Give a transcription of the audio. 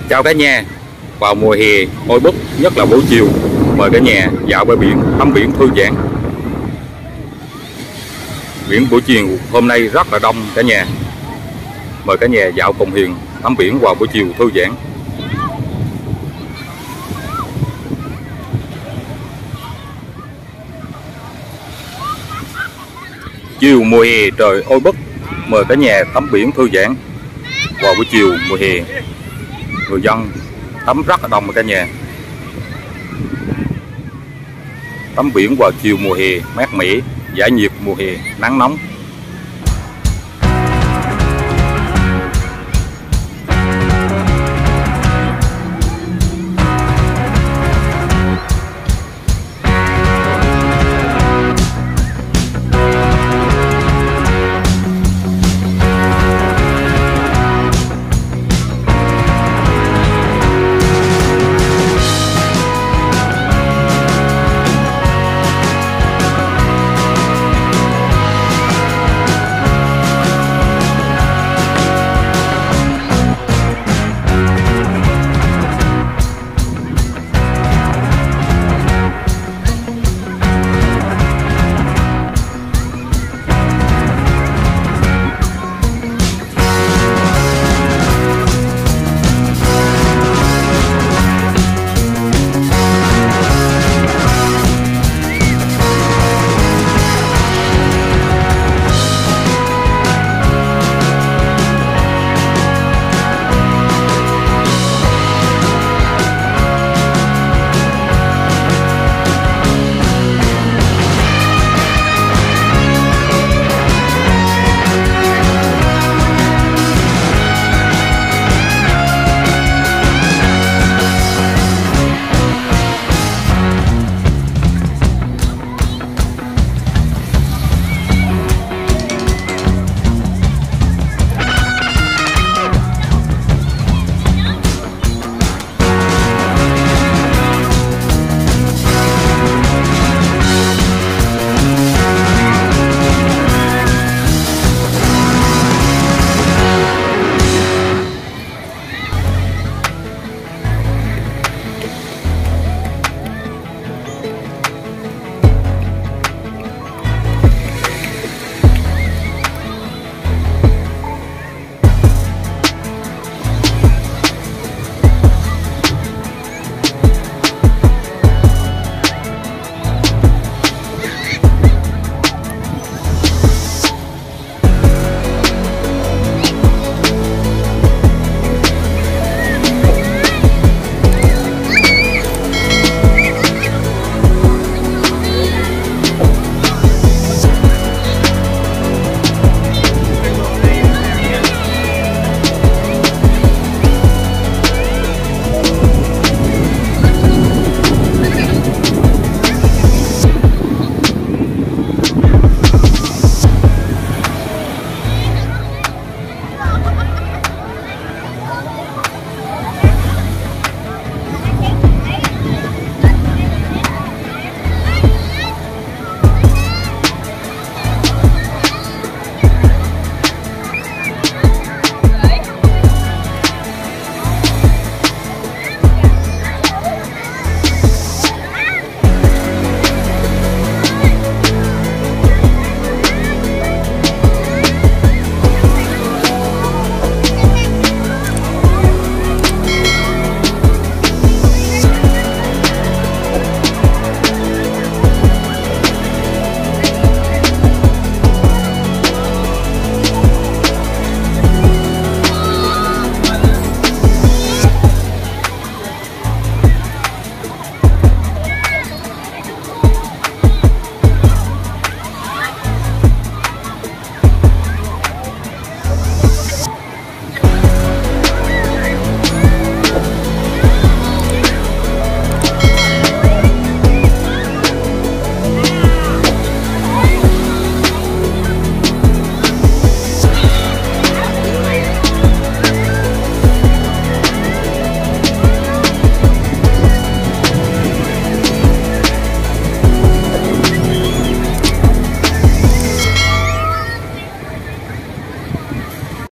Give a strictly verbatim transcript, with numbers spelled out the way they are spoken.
Chào cả nhà. Vào mùa hè oi bức, nhất là buổi chiều, mời cả nhà dạo bãi biển, tắm biển thư giãn. Biển buổi chiều hôm nay rất là đông cả nhà. Mời cả nhà dạo cùng Hiền tắm biển vào buổi chiều thư giãn. Chiều mùa hè trời oi bức, mời cả nhà tắm biển thư giãn vào buổi chiều mùa hè. Người dân tắm rất là đông cả nhà. Tắm biển vào chiều mùa hè mát mẻ, giải nhiệt mùa hè nắng nóng.